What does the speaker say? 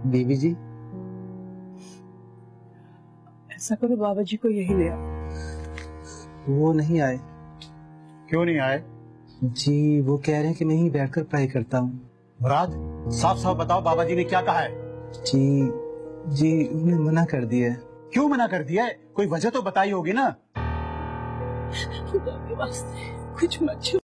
बीबी जी, ऐसा करो बाबा जी को यही ले आओ। वो नहीं आए। क्यों नहीं आए? जी वो कह रहे हैं कि मैं ही बैठकर पढ़ाई करता हूँ। मुराद, साफ साफ बताओ बाबा जी ने क्या कहा है? जी उन्हें मना कर दिया है। क्यों मना कर दिया है? कोई वजह तो बताई होगी ना। खुदा के वास्ते कुछ मत